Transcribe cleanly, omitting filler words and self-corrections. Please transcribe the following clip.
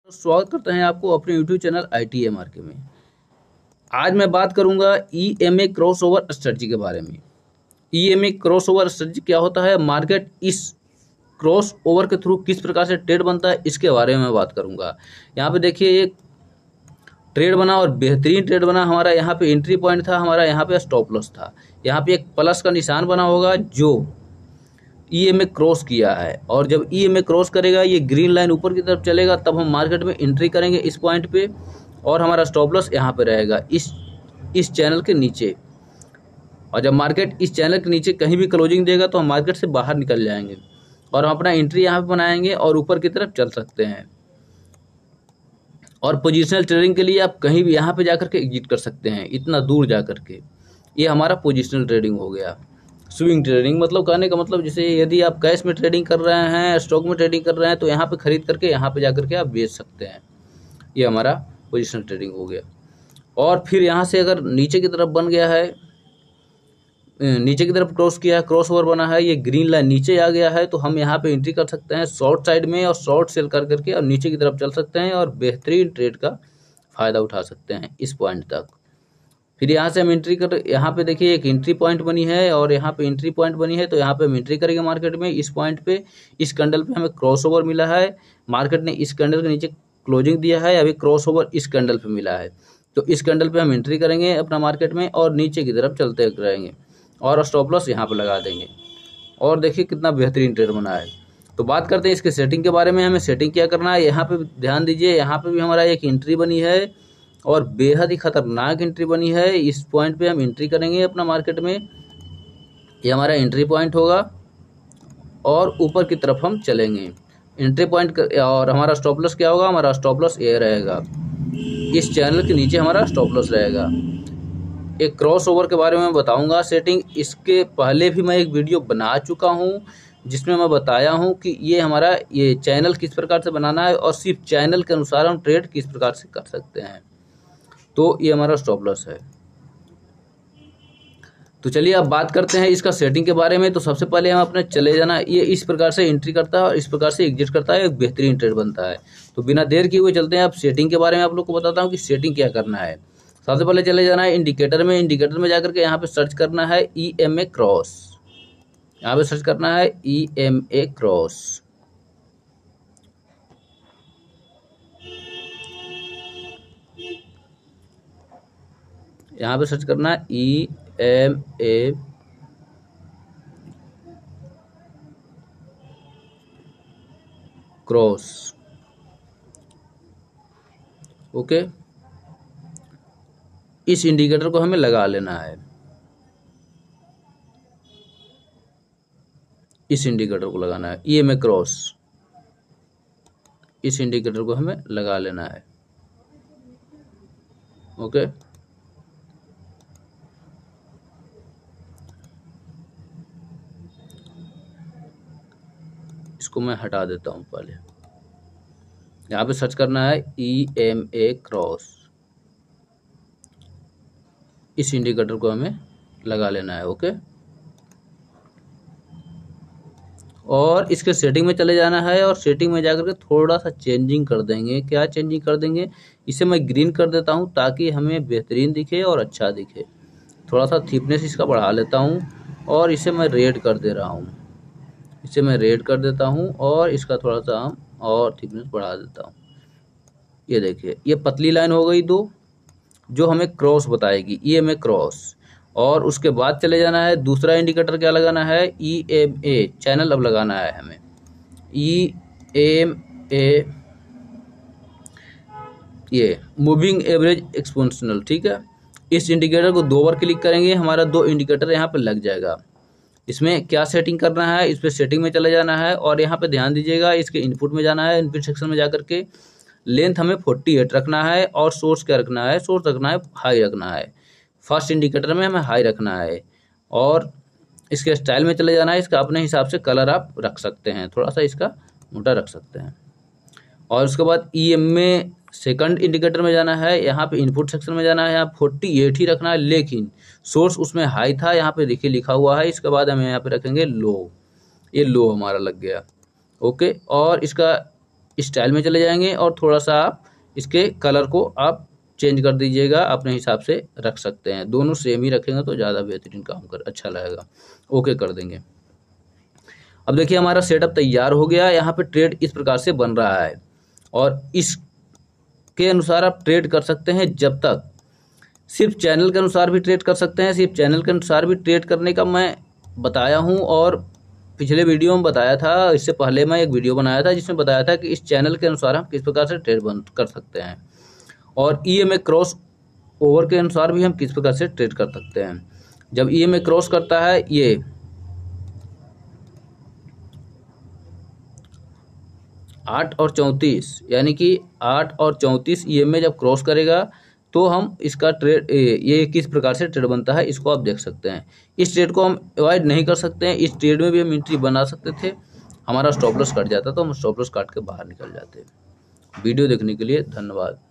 स्वागत करते हैं आपको अपने YouTube चैनल ITMRK में। आज मैं बात करूंगा EMA क्रॉसओवर स्ट्रेटजी के बारे में। EMA क्रॉसओवर स्ट्रेटजी क्या होता है, मार्केट इस क्रॉस ओवर के थ्रू किस प्रकार से ट्रेड बनता है, इसके बारे में मैं बात करूंगा। यहाँ पे देखिए एक ट्रेड बना और बेहतरीन ट्रेड बना। हमारा यहाँ पे एंट्री पॉइंट था, हमारा यहाँ पे स्टॉप लॉस था। यहाँ पे एक प्लस का निशान बना होगा जो EMA क्रॉस किया है, और जब EMA क्रॉस करेगा ये ग्रीन लाइन ऊपर की तरफ चलेगा, तब हम मार्केट में एंट्री करेंगे इस पॉइंट पे, और हमारा स्टॉप लॉस यहाँ पे रहेगा इस चैनल के नीचे। और जब मार्केट इस चैनल के नीचे कहीं भी क्लोजिंग देगा तो हम मार्केट से बाहर निकल जाएंगे और हम अपना एंट्री यहाँ पे बनाएंगे और ऊपर की तरफ चल सकते हैं। और पोजिशनल ट्रेडिंग के लिए आप कहीं भी यहाँ पे जाकर के एग्जिट कर सकते हैं, इतना दूर जा कर के। ये हमारा पोजिशनल ट्रेडिंग हो गया। स्विंग ट्रेडिंग मतलब कहने का मतलब, जैसे यदि आप कैश में ट्रेडिंग कर रहे हैं, स्टॉक में ट्रेडिंग कर रहे हैं, तो यहाँ पे खरीद करके यहाँ पे जाकर के आप बेच सकते हैं। ये हमारा पोजिशनल ट्रेडिंग हो गया। और फिर यहाँ से अगर नीचे की तरफ बन गया है, नीचे की तरफ क्रॉस किया है, क्रॉस ओवर बना है, ये ग्रीन लाइन नीचे आ गया है, तो हम यहाँ पे एंट्री कर सकते हैं शॉर्ट साइड में और शॉर्ट सेल कर करके और नीचे की तरफ चल सकते हैं और बेहतरीन ट्रेड का फ़ायदा उठा सकते हैं इस पॉइंट तक। फिर यहाँ से हम एंट्री कर, यहाँ पे देखिए एक एंट्री पॉइंट बनी है और यहाँ पे एंट्री पॉइंट बनी है, तो यहाँ पे हम एंट्री करेंगे मार्केट में। इस पॉइंट पे, इस कैंडल पे हमें क्रॉस ओवर मिला है, मार्केट ने इस कैंडल के नीचे क्लोजिंग दिया है, अभी क्रॉस ओवर इस कैंडल पे मिला है, तो इस कैंडल पे हम एंट्री करेंगे अपना मार्केट में और नीचे की तरफ चलते रहेंगे और स्टॉप लॉस यहाँ पर लगा देंगे। और देखिए कितना बेहतरीन ट्रेड बना है। तो बात करते हैं इसके सेटिंग के बारे में। हमें सेटिंग क्या करना है, यहाँ पे ध्यान दीजिए, यहाँ पे भी हमारा एक एंट्री बनी है और बेहद ही खतरनाक एंट्री बनी है। इस पॉइंट पे हम एंट्री करेंगे अपना मार्केट में, ये हमारा एंट्री पॉइंट होगा और ऊपर की तरफ हम चलेंगे एंट्री पॉइंट। और हमारा स्टॉप लॉस क्या होगा, हमारा स्टॉप लॉस ये रहेगा, इस चैनल के नीचे हमारा स्टॉप लॉस रहेगा। एक क्रॉस ओवर के बारे में बताऊंगा सेटिंग, इसके पहले भी मैं एक वीडियो बना चुका हूं जिसमें मैं बताया हूं कि ये हमारा ये चैनल किस प्रकार से बनाना है और सिर्फ चैनल के अनुसार हम ट्रेड किस प्रकार से कर सकते हैं। तो ये हमारा स्टॉप लॉस है। तो चलिए अब बात करते हैं इसका सेटिंग के बारे में। तो सबसे पहले हम अपने चले जाना, ये इस प्रकार से एंट्री करता है और इस प्रकार से एग्जिट करता है, एक बेहतरीन ट्रेड बनता है। तो बिना देर किए हुए चलते हैं, अब सेटिंग के बारे में आप लोग को बताता हूँ कि सेटिंग क्या करना है। सबसे पहले चले जाना है इंडिकेटर में। इंडिकेटर में जाकर के यहाँ पे सर्च करना है EMA क्रॉस, यहाँ पे सर्च करना है EMA क्रॉस। यहाँ पे सर्च करना है EMA क्रॉस। ओके, इस इंडिकेटर को हमें लगा लेना है, इस इंडिकेटर को लगाना है EMA क्रॉस, इस इंडिकेटर को हमें लगा लेना है। ओके, इसको मैं हटा देता हूं पहले। यहाँ पे सर्च करना है EMA क्रॉस, इस इंडिकेटर को हमें लगा लेना है। ओके, और इसके सेटिंग में चले जाना है और सेटिंग में जाकर के थोड़ा सा चेंजिंग कर देंगे। क्या चेंजिंग कर देंगे, इसे मैं ग्रीन कर देता हूं ताकि हमें बेहतरीन दिखे और अच्छा दिखे। थोड़ा सा थिकनेस इसका बढ़ा लेता हूं और इसे मैं रेड कर दे रहा हूं, इसे मैं रेड कर देता हूं और इसका थोड़ा सा हम और थिकनेस बढ़ा देता हूं। ये देखिए, ये पतली लाइन हो गई दो, जो हमें क्रॉस बताएगी EMA क्रॉस। और उसके बाद चले जाना है, दूसरा इंडिकेटर क्या लगाना है, EMA चैनल अब लगाना है हमें, EMA ये मूविंग एवरेज एक्सपोनेंशियल। ठीक है, इस इंडिकेटर को 2 बार क्लिक करेंगे, हमारा 2 इंडिकेटर यहाँ पे लग जाएगा। इसमें क्या सेटिंग करना है, इस पर सेटिंग में चले जाना है और यहाँ पे ध्यान दीजिएगा, इसके इनपुट में जाना है। इनपुट सेक्शन में जाकर के लेंथ हमें 48 रखना है और सोर्स क्या रखना है, सोर्स रखना है हाई रखना है। फर्स्ट इंडिकेटर में हमें हाई रखना है और इसके स्टाइल में चले जाना है। इसका अपने हिसाब से कलर आप रख सकते हैं, थोड़ा सा इसका मोटा रख सकते हैं। और उसके बाद EMA सेकंड इंडिकेटर में जाना है, यहाँ पे इनपुट सेक्शन में जाना है, यहाँ 48 ही रखना है, लेकिन सोर्स उसमें हाई था, यहाँ पे देखिए लिखा हुआ है। इसके बाद हम यहाँ पे रखेंगे लो, ये लो हमारा लग गया। ओके, और इसका स्टाइल में चले जाएंगे और थोड़ा सा आप इसके कलर को आप चेंज कर दीजिएगा, अपने हिसाब से रख सकते हैं। दोनों सेम ही रखेंगे तो ज़्यादा बेहतरीन काम कर अच्छा लगेगा। ओके कर देंगे। अब देखिए हमारा सेटअप तैयार हो गया। यहाँ पे ट्रेड इस प्रकार से बन रहा है और इसके अनुसार आप ट्रेड कर सकते हैं। जब तक सिर्फ चैनल के अनुसार भी ट्रेड कर सकते हैं, सिर्फ चैनल के अनुसार भी ट्रेड करने का मैं बताया हूँ और पिछले वीडियो में बताया था। इससे पहले मैं एक वीडियो बनाया था जिसमें बताया था कि इस चैनल के अनुसार हम किस प्रकार से ट्रेड बंद कर सकते हैं और EMA क्रॉस ओवर के अनुसार भी हम किस प्रकार से ट्रेड कर सकते हैं। जब EMA क्रॉस करता है ये 8 और 34, यानी कि 8 और 34 EMA जब क्रॉस करेगा तो हम इसका ट्रेड ये किस प्रकार से ट्रेड बनता है इसको आप देख सकते हैं। इस ट्रेड को हम अवॉइड नहीं कर सकते हैं। इस ट्रेड में भी हम एंट्री बना सकते थे, हमारा स्टॉप लॉस कट जाता तो हम स्टॉप लॉस काट के बाहर निकल जाते। वीडियो देखने के लिए धन्यवाद।